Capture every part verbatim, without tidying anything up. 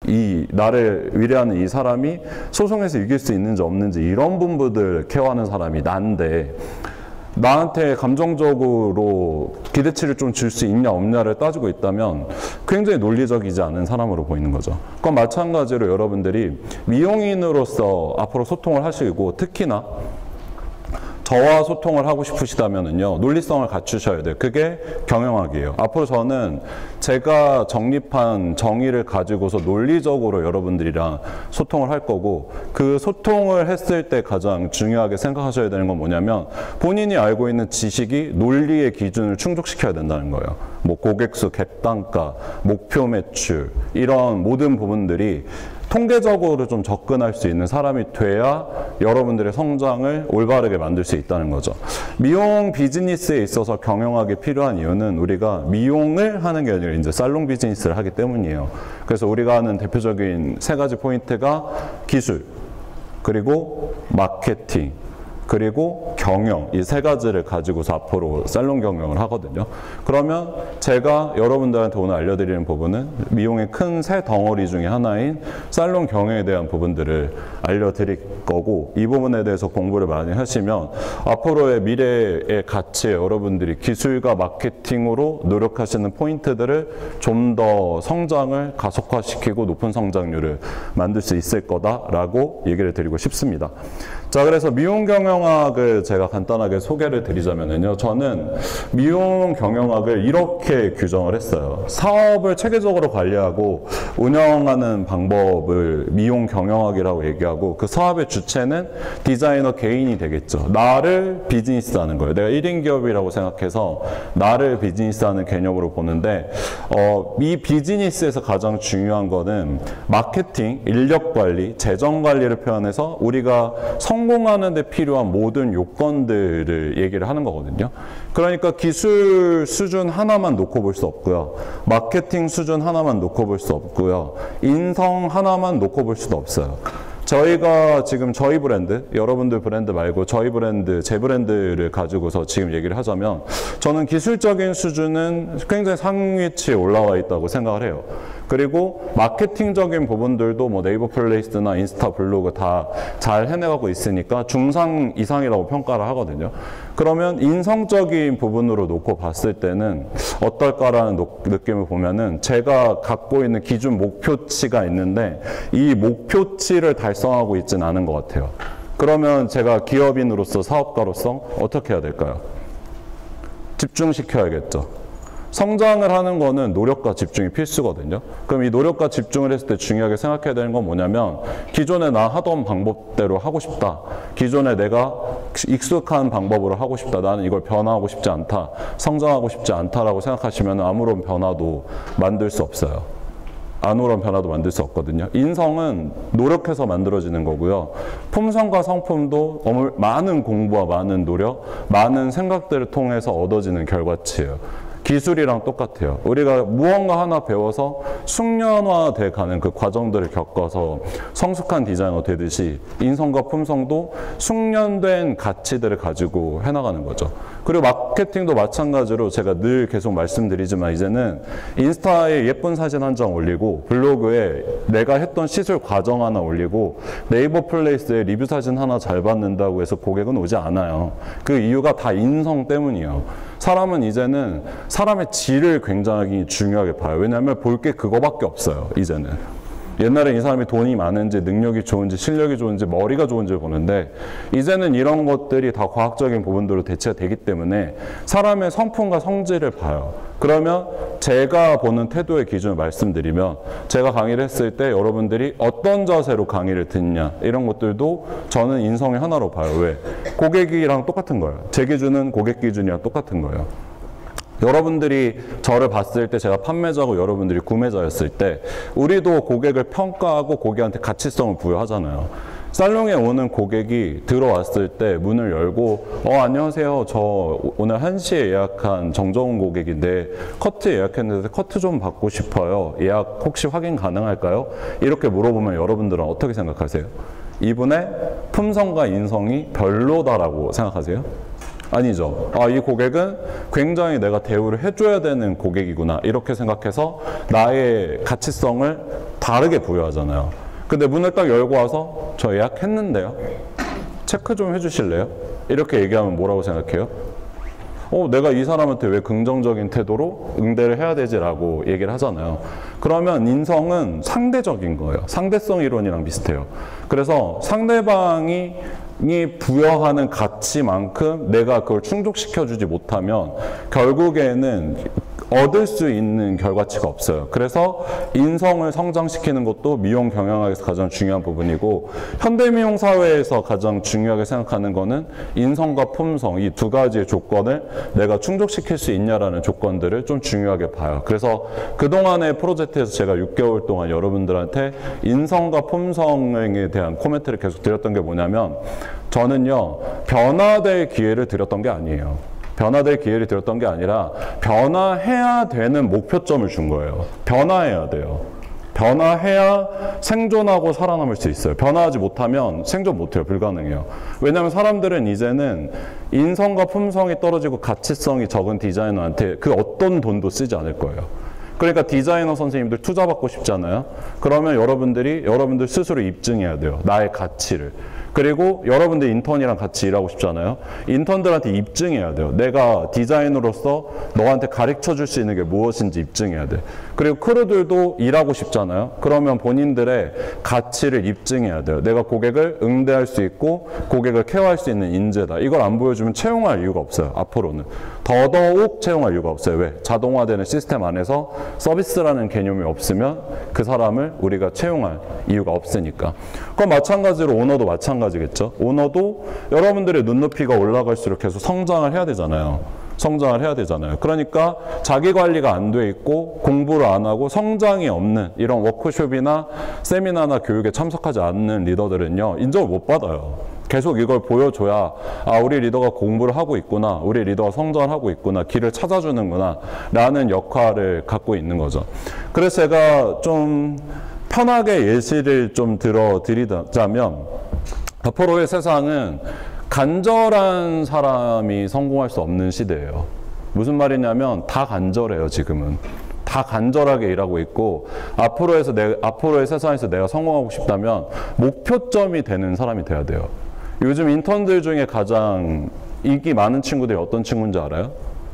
이 나를 위대하는 이 사람이 소송에서 이길 수 있는지 없는지 이런 부분들 케어하는 사람이 난데 나한테 감정적으로 기대치를 좀 줄 수 있냐 없냐를 따지고 있다면 굉장히 논리적이지 않은 사람으로 보이는 거죠. 그건 마찬가지로 여러분들이 미용인으로서 앞으로 소통을 하시고 특히나 저와 소통을 하고 싶으시다면은요, 논리성을 갖추셔야 돼요. 그게 경영학이에요. 앞으로 저는 제가 정립한 정의를 가지고서 논리적으로 여러분들이랑 소통을 할 거고, 그 소통을 했을 때 가장 중요하게 생각하셔야 되는 건 뭐냐면 본인이 알고 있는 지식이 논리의 기준을 충족시켜야 된다는 거예요. 뭐 고객수, 객단가, 목표 매출 이런 모든 부분들이 통계적으로 좀 접근할 수 있는 사람이 돼야 여러분들의 성장을 올바르게 만들 수 있다는 거죠. 미용 비즈니스에 있어서 경영학이 필요한 이유는 우리가 미용을 하는 게 아니라 이제 살롱 비즈니스를 하기 때문이에요. 그래서 우리가 하는 대표적인 세 가지 포인트가 기술, 그리고 마케팅, 그리고 경영, 이 세 가지를 가지고서 앞으로 살롱 경영을 하거든요. 그러면 제가 여러분들한테 오늘 알려드리는 부분은 미용의 큰 세 덩어리 중에 하나인 살롱 경영에 대한 부분들을 알려드릴 거고, 이 부분에 대해서 공부를 많이 하시면 앞으로의 미래의 가치에 여러분들이 기술과 마케팅으로 노력하시는 포인트들을 좀 더 성장을 가속화시키고 높은 성장률을 만들 수 있을 거다라고 얘기를 드리고 싶습니다. 자, 그래서 미용 경영학을 제가 간단하게 소개를 드리자면요, 저는 미용 경영학을 이렇게 규정을 했어요. 사업을 체계적으로 관리하고 운영하는 방법을 미용 경영학이라고 얘기하고, 그 사업의 주체는 디자이너 개인이 되겠죠. 나를 비즈니스하는 거예요. 내가 일 인 기업이라고 생각해서 나를 비즈니스하는 개념으로 보는데, 어, 이 비즈니스에서 가장 중요한 거는 마케팅, 인력 관리, 재정 관리를 표현해서 우리가 성공하는 데 필요한 모든 요건들을 얘기를 하는 거거든요. 그러니까 기술 수준 하나만 놓고 볼 수 없고요. 마케팅 수준 하나만 놓고 볼 수 없고요. 인성 하나만 놓고 볼 수도 없어요. 저희가 지금 저희 브랜드, 여러분들 브랜드 말고 저희 브랜드, 제 브랜드를 가지고서 지금 얘기를 하자면 저는 기술적인 수준은 굉장히 상위치에 올라와 있다고 생각을 해요. 그리고 마케팅적인 부분들도 뭐 네이버 플레이스나 인스타 블로그 다 잘 해내가고 있으니까 중상 이상이라고 평가를 하거든요. 그러면 인성적인 부분으로 놓고 봤을 때는 어떨까라는 느낌을 보면은 제가 갖고 있는 기준 목표치가 있는데 이 목표치를 달성하고 있지는 않은 것 같아요. 그러면 제가 기업인으로서 사업가로서 어떻게 해야 될까요? 집중시켜야겠죠. 성장을 하는 거는 노력과 집중이 필수거든요. 그럼 이 노력과 집중을 했을 때 중요하게 생각해야 되는 건 뭐냐면, 기존에 나 하던 방법대로 하고 싶다. 기존에 내가 익숙한 방법으로 하고 싶다. 나는 이걸 변화하고 싶지 않다. 성장하고 싶지 않다라고 생각하시면 아무런 변화도 만들 수 없어요. 아무런 변화도 만들 수 없거든요. 인성은 노력해서 만들어지는 거고요. 품성과 성품도 많은 공부와 많은 노력, 많은 생각들을 통해서 얻어지는 결과치예요. 기술이랑 똑같아요. 우리가 무언가 하나 배워서 숙련화돼 가는 그 과정들을 겪어서 성숙한 디자이너 되듯이 인성과 품성도 숙련된 가치들을 가지고 해나가는 거죠. 그리고 마케팅도 마찬가지로 제가 늘 계속 말씀드리지만 이제는 인스타에 예쁜 사진 한 장 올리고 블로그에 내가 했던 시술 과정 하나 올리고 네이버 플레이스에 리뷰 사진 하나 잘 받는다고 해서 고객은 오지 않아요. 그 이유가 다 인성 때문이에요. 사람은 이제는 사람의 질을 굉장히 중요하게 봐요. 왜냐하면 볼 게 그거밖에 없어요, 이제는. 옛날에 이 사람이 돈이 많은지 능력이 좋은지 실력이 좋은지 머리가 좋은지 보는데, 이제는 이런 것들이 다 과학적인 부분들로 대체가 되기 때문에 사람의 성품과 성질을 봐요. 그러면 제가 보는 태도의 기준을 말씀드리면, 제가 강의를 했을 때 여러분들이 어떤 자세로 강의를 듣냐 이런 것들도 저는 인성의 하나로 봐요. 왜? 고객이랑 똑같은 거예요. 제 기준은 고객 기준이랑 똑같은 거예요. 여러분들이 저를 봤을 때 제가 판매자고 여러분들이 구매자였을 때 우리도 고객을 평가하고 고객한테 가치성을 부여하잖아요. 살롱에 오는 고객이 들어왔을 때 문을 열고 어 안녕하세요, 저 오늘 한 시에 예약한 정정훈 고객인데 커트 예약했는데 커트 좀 받고 싶어요. 예약 혹시 확인 가능할까요? 이렇게 물어보면 여러분들은 어떻게 생각하세요? 이분의 품성과 인성이 별로다라고 생각하세요? 아니죠. 아, 이 고객은 굉장히 내가 대우를 해줘야 되는 고객이구나. 이렇게 생각해서 나의 가치성을 다르게 부여하잖아요. 근데 문을 딱 열고 와서 저 예약했는데요. 체크 좀 해주실래요? 이렇게 얘기하면 뭐라고 생각해요? 어, 내가 이 사람한테 왜 긍정적인 태도로 응대를 해야 되지라고 얘기를 하잖아요. 그러면 인성은 상대적인 거예요. 상대성 이론이랑 비슷해요. 그래서 상대방이 이 부여하는 가치만큼 내가 그걸 충족시켜주지 못하면 결국에는 얻을 수 있는 결과치가 없어요. 그래서 인성을 성장시키는 것도 미용 경영학에서 가장 중요한 부분이고, 현대미용 사회에서 가장 중요하게 생각하는 거는 인성과 품성, 이 두 가지의 조건을 내가 충족시킬 수 있냐라는 조건들을 좀 중요하게 봐요. 그래서 그동안의 프로젝트에서 제가 육 개월 동안 여러분들한테 인성과 품성에 대한 코멘트를 계속 드렸던 게 뭐냐면, 저는요, 변화될 기회를 드렸던 게 아니에요. 변화될 기회를 드렸던 게 아니라 변화해야 되는 목표점을 준 거예요. 변화해야 돼요. 변화해야 생존하고 살아남을 수 있어요. 변화하지 못하면 생존 못해요. 불가능해요. 왜냐하면 사람들은 이제는 인성과 품성이 떨어지고 가치성이 적은 디자이너한테 그 어떤 돈도 쓰지 않을 거예요. 그러니까 디자이너 선생님들 투자 받고 싶잖아요. 그러면 여러분들이 여러분들 스스로 입증해야 돼요. 나의 가치를. 그리고 여러분들 인턴이랑 같이 일하고 싶잖아요. 인턴들한테 입증해야 돼요. 내가 디자이너로서 너한테 가르쳐 줄 수 있는 게 무엇인지 입증해야 돼. 그리고 크루들도 일하고 싶잖아요. 그러면 본인들의 가치를 입증해야 돼요. 내가 고객을 응대할 수 있고 고객을 케어할 수 있는 인재다. 이걸 안 보여주면 채용할 이유가 없어요. 앞으로는. 더더욱 채용할 이유가 없어요. 왜? 자동화되는 시스템 안에서 서비스라는 개념이 없으면 그 사람을 우리가 채용할 이유가 없으니까. 그럼 마찬가지로 오너도 마찬가지겠죠. 오너도 여러분들의 눈높이가 올라갈수록 계속 성장을 해야 되잖아요. 성장을 해야 되잖아요. 그러니까 자기 관리가 안 돼 있고 공부를 안 하고 성장이 없는 이런 워크숍이나 세미나나 교육에 참석하지 않는 리더들은요, 인정을 못 받아요. 계속 이걸 보여줘야 아, 우리 리더가 공부를 하고 있구나, 우리 리더가 성장을 하고 있구나, 길을 찾아주는구나 라는 역할을 갖고 있는 거죠. 그래서 제가 좀 편하게 예시를 좀 들어드리자면, 앞으로의 세상은 간절한 사람이 성공할 수 없는 시대예요. 무슨 말이냐면 다 간절해요. 지금은 다 간절하게 일하고 있고, 앞으로에서 내, 앞으로의 세상에서 내가 성공하고 싶다면 목표점이 되는 사람이 돼야 돼요. 요즘 인턴들 중에 가장 인기 많은 친구들이 어떤 친구인지 알아요?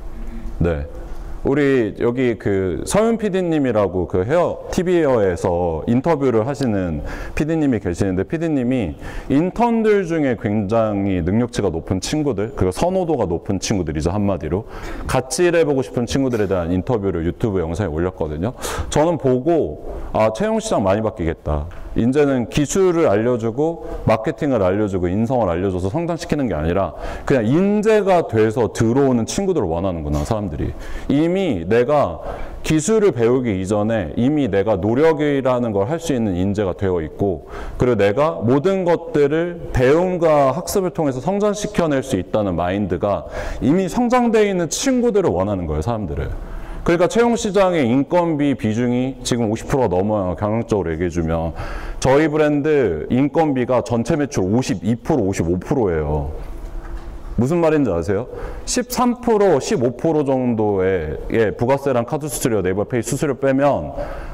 네. 우리 여기 그 서윤 피디님이라고 그 헤어, 티비 헤어에서 인터뷰를 하시는 피디님이 계시는데, 피디님이 인턴들 중에 굉장히 능력치가 높은 친구들, 그 선호도가 높은 친구들이죠. 한마디로. 같이 일해보고 싶은 친구들에 대한 인터뷰를 유튜브 영상에 올렸거든요. 저는 보고, 아, 채용시장 많이 바뀌겠다. 이제는 기술을 알려주고 마케팅을 알려주고 인성을 알려줘서 성장시키는 게 아니라 그냥 인재가 돼서 들어오는 친구들을 원하는구나, 사람들이. 이미 내가 기술을 배우기 이전에 이미 내가 노력이라는 걸 할 수 있는 인재가 되어 있고, 그리고 내가 모든 것들을 배움과 학습을 통해서 성장시켜낼 수 있다는 마인드가 이미 성장되어 있는 친구들을 원하는 거예요, 사람들을. 그러니까 채용시장의 인건비 비중이 지금 오십 퍼센트가 넘어요. 경영적으로 얘기해주면. 저희 브랜드 인건비가 전체 매출 오십이 퍼센트, 오십오 퍼센트예요. 무슨 말인지 아세요? 십삼 퍼센트, 십오 퍼센트 정도의 예, 부가세랑 카드 수수료, 네이버페이 수수료 빼면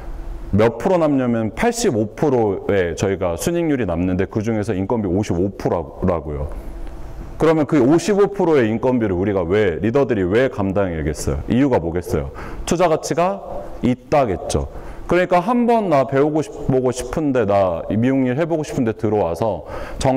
몇 프로 남냐면 팔십오 퍼센트의 저희가 순익률이 남는데, 그 중에서 인건비 오십오 퍼센트라고요. 그러면 그 오십오 퍼센트의 인건비를 우리가 왜, 리더들이 왜 감당해야겠어요? 이유가 뭐겠어요? 투자 가치가 있다겠죠. 그러니까 한번 나 배우고 싶고 싶은데, 나 미용일 해보고 싶은데 들어와서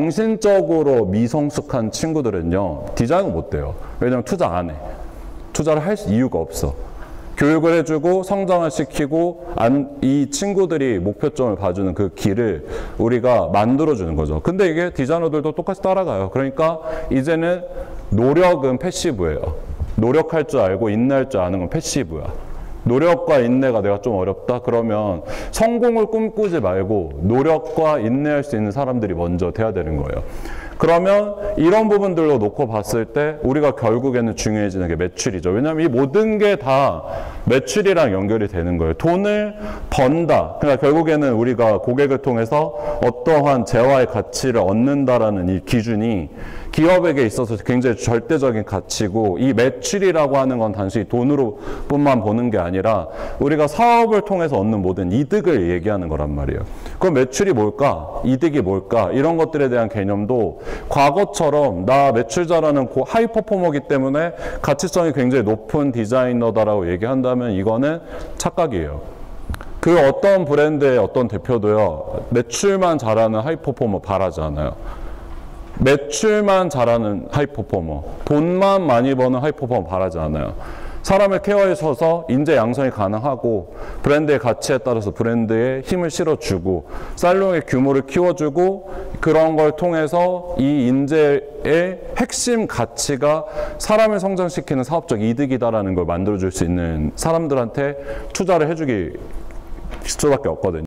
정신적으로 미성숙한 친구들은요, 디자인은 못 돼요. 왜냐면 투자 안 해. 투자를 할 이유가 없어. 교육을 해주고 성장을 시키고 안, 이 친구들이 목표점을 봐주는 그 길을 우리가 만들어주는 거죠. 근데 이게 디자이너들도 똑같이 따라가요. 그러니까 이제는 노력은 패시브예요. 노력할 줄 알고 인내할 줄 아는 건 패시브야. 노력과 인내가 내가 좀 어렵다? 그러면 성공을 꿈꾸지 말고 노력과 인내할 수 있는 사람들이 먼저 돼야 되는 거예요. 그러면 이런 부분들로 놓고 봤을 때 우리가 결국에는 중요해지는 게 매출이죠. 왜냐하면 이 모든 게 다 매출이랑 연결이 되는 거예요. 돈을 번다. 그러니까 결국에는 우리가 고객을 통해서 어떠한 재화의 가치를 얻는다라는 이 기준이 기업에게 있어서 굉장히 절대적인 가치고, 이 매출이라고 하는 건 단순히 돈으로 뿐만 보는 게 아니라 우리가 사업을 통해서 얻는 모든 이득을 얘기하는 거란 말이에요. 그럼 매출이 뭘까? 이득이 뭘까? 이런 것들에 대한 개념도 과거처럼 나 매출 잘하는 하이 퍼포머이기 때문에 가치성이 굉장히 높은 디자이너다라고 얘기한다면 이거는 착각이에요. 그 어떤 브랜드의 어떤 대표도요, 매출만 잘하는 하이 퍼포머 바라지 않아요. 매출만 잘하는 하이 퍼포머, 돈만 많이 버는 하이 퍼포머 바라지 않아요. 사람을 케어해줘서 인재 양성이 가능하고, 브랜드의 가치에 따라서 브랜드에 힘을 실어주고, 살롱의 규모를 키워주고, 그런 걸 통해서 이 인재의 핵심 가치가 사람을 성장시키는 사업적 이득이다라는 걸 만들어줄 수 있는 사람들한테 투자를 해주기 수밖에 없거든요.